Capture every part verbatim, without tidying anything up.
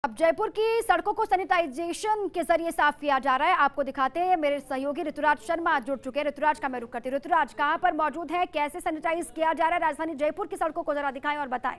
अब जयपुर की सड़कों को सैनिटाइजेशन के जरिए साफ किया जा रहा है। आपको दिखाते हैं, मेरे सहयोगी ऋतुराज शर्मा जुड़ चुके हैं। ऋतुराज का मैं रुक करती हूं। ऋतुराज, कहां पर मौजूद है, कैसे सैनिटाइज किया जा रहा है? राजधानी जयपुर की सड़कों को जरा दिखाएं और बताएं।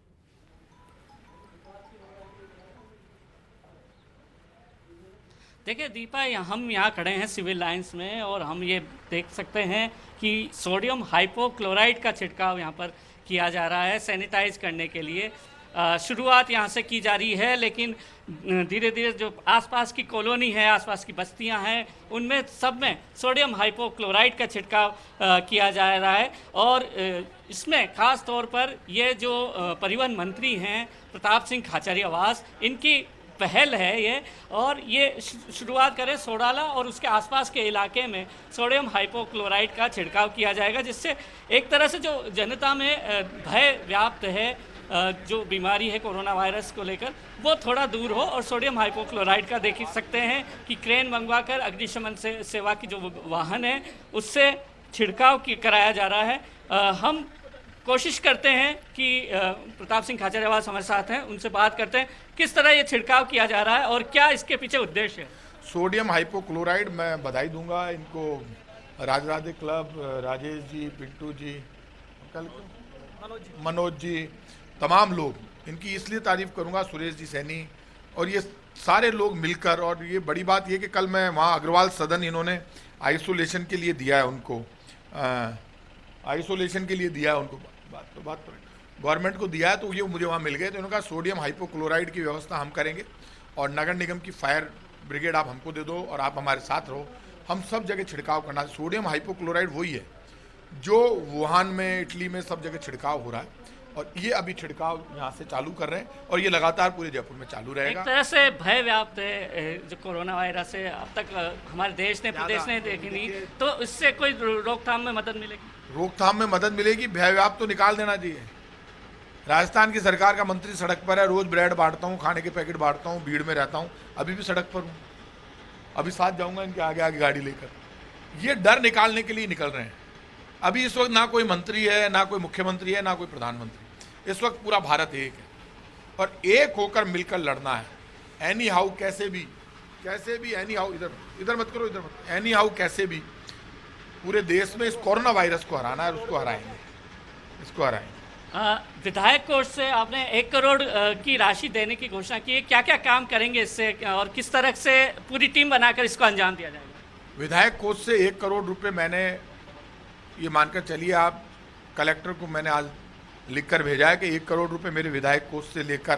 देखिए दीपा, हम यहाँ खड़े हैं सिविल लाइंस में और हम ये देख सकते हैं कि सोडियम हाइपोक्लोराइड का छिड़काव यहाँ पर किया जा रहा है सैनिटाइज करने के लिए। शुरुआत यहाँ से की जा रही है, लेकिन धीरे धीरे जो आसपास की कॉलोनी है, आसपास की बस्तियाँ हैं, उनमें सब में सोडियम हाइपोक्लोराइड का छिड़काव किया जा रहा है। और इसमें ख़ास तौर पर ये जो परिवहन मंत्री हैं प्रताप सिंह खाचरियावास, इनकी पहल है ये। और ये शुरुआत करें सोडाला और उसके आसपास के इलाके में सोडियम हाइपोक्लोराइड का छिड़काव किया जाएगा, जिससे एक तरह से जो जनता में भय व्याप्त है, जो बीमारी है कोरोना वायरस को लेकर, वो थोड़ा दूर हो। और सोडियम हाइपोक्लोराइड का देख सकते हैं कि क्रेन मंगवाकर अग्निशमन से सेवा की जो वाहन है उससे छिड़काव की कराया जा रहा है। आ, हम कोशिश करते हैं कि प्रताप सिंह खाचरियावास हमारे साथ हैं, उनसे बात करते हैं किस तरह ये छिड़काव किया जा रहा है और क्या इसके पीछे उद्देश्य है। सोडियम हाइपोक्लोराइड, मैं बधाई दूंगा इनको, राज राधे क्लब, राजेश जी, पिंटू जी, कल मनोज जी, तमाम लोग, इनकी इसलिए तारीफ करूंगा, सुरेश जी सैनी और ये सारे लोग मिलकर। और ये बड़ी बात ये कि कल मैं वहाँ अग्रवाल सदन इन्होंने आइसोलेशन के लिए दिया है उनको, आइसोलेशन के लिए दिया है उनको, बात तो बात गवर्नमेंट को दिया है, तो ये मुझे वहाँ मिल गए। तो उन्होंने कहा सोडियम हाइपोक्लोराइड की व्यवस्था हम करेंगे और नगर निगम की फायर ब्रिगेड आप हमको दे दो और आप हमारे साथ रहो, हम सब जगह छिड़काव करना। सोडियम हाइपोक्लोराइड वही है जो वुहान में, इटली में सब जगह छिड़काव हो रहा है और ये अभी छिड़काव यहाँ से चालू कर रहे हैं और ये लगातार पूरे जयपुर में चालू रहेगा। एक तरह से भय व्याप्त है जो कोरोना वायरस है, अब तक हमारे देश ने प्रदेश ने देखी नहीं, तो इससे कोई रोकथाम में मदद मिलेगी? रोकथाम में मदद मिलेगी, भय व्याप्त तो निकाल देना चाहिए। राजस्थान की सरकार का मंत्री सड़क पर है, रोज ब्रेड बांटता हूँ, खाने के पैकेट बांटता हूँ, भीड़ में रहता हूँ, अभी भी सड़क पर हूँ, अभी साथ जाऊँगा इनके आगे आगे गाड़ी लेकर। ये डर निकालने के लिए निकल रहे हैं। अभी इस वक्त ना कोई मंत्री है, ना कोई मुख्यमंत्री है, ना कोई प्रधानमंत्री, इस वक्त पूरा भारत एक है और एक होकर मिलकर लड़ना है। एनी हाउ, कैसे भी कैसे भी एनी हाउ, इधर इधर मत करो, इधर मत, एनी हाउ कैसे भी पूरे देश में इस कोरोना वायरस को हराना है और उसको हराएंगे, इसको हराएंगे। विधायक कोष से आपने एक करोड़ की राशि देने की घोषणा की है, क्या क्या काम करेंगे इससे और किस तरह से पूरी टीम बनाकर इसको अंजाम दिया जाएगा? विधायक कोष से एक करोड़ रुपए मैंने, ये मानकर चलिए आप, कलेक्टर को मैंने आज लिखकर भेजा है कि एक करोड़ रुपए मेरे विधायक कोष से लेकर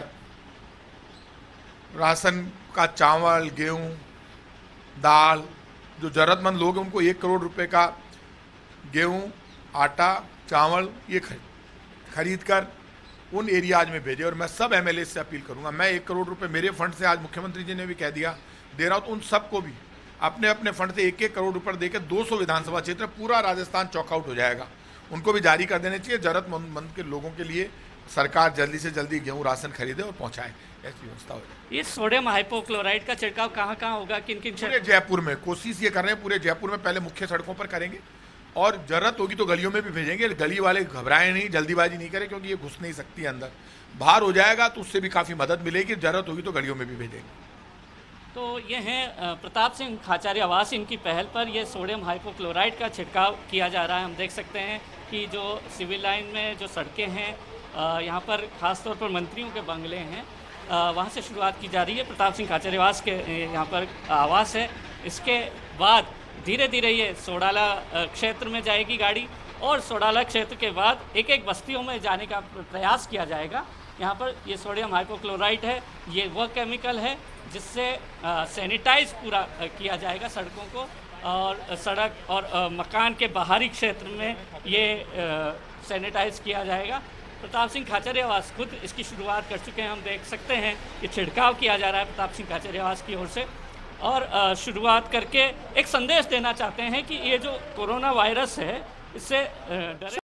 राशन का चावल, गेहूं, दाल, जो जरूरतमंद लोग हैं उनको एक करोड़ रुपए का गेहूं, आटा, चावल ये खरीद कर उन एरियाज में भेजे। और मैं सब एमएलए से अपील करूंगा, मैं एक करोड़ रुपए मेरे फंड से, आज मुख्यमंत्री जी ने भी कह दिया दे रहा हूं, तो उन सबको भी अपने अपने फंड से एक एक करोड़ रुपए देकर दो सौ विधानसभा क्षेत्र, पूरा राजस्थान चौकआउट हो जाएगा, उनको भी जारी कर देने चाहिए। जरूरतमंद के लोगों के लिए सरकार जल्दी से जल्दी गेहूं राशन खरीदे और पहुंचाए, ऐसी व्यवस्था हो जाए। ये सोडियम हाइपोक्लोराइड का छिड़काव कहाँ कहाँ होगा, किन किन? पूरे जयपुर में कोशिश ये कर रहे हैं, पूरे जयपुर में पहले मुख्य सड़कों पर करेंगे और जरूरत होगी तो गलियों में भी भेजेंगे। गली वाले घबराएं नहीं, जल्दीबाजी नहीं करें, क्योंकि ये घुस नहीं सकती अंदर, बाहर हो जाएगा तो उससे भी काफ़ी मदद मिलेगी। जरूरत होगी तो गलियों में भी भेजेंगे। तो ये हैं प्रताप सिंह खाचरियावास, इनकी पहल पर ये सोडियम हाइपोक्लोराइड का छिड़काव किया जा रहा है। हम देख सकते हैं कि जो सिविल लाइन में जो सड़कें हैं, यहाँ पर ख़ासतौर पर मंत्रियों के बंगले हैं, वहाँ से शुरुआत की जा रही है। प्रताप सिंह खाचरियावास के यहाँ पर आवास है। इसके बाद धीरे धीरे ये सोडाला क्षेत्र में जाएगी गाड़ी और सोडाला क्षेत्र के बाद एक एक बस्तियों में जाने का प्रयास किया जाएगा। यहाँ पर ये सोडियम हाइपोक्लोराइड है, ये वह केमिकल है जिससे सैनिटाइज पूरा किया जाएगा सड़कों को, और सड़क और आ, मकान के बाहरी क्षेत्र में ये सैनिटाइज किया जाएगा। प्रताप सिंह खाचरियावास खुद इसकी शुरुआत कर चुके हैं। हम देख सकते हैं कि छिड़काव किया जा रहा है प्रताप सिंह खाचरियावास की ओर से, और शुरुआत करके एक संदेश देना चाहते हैं कि ये जो कोरोना वायरस है इससे डरे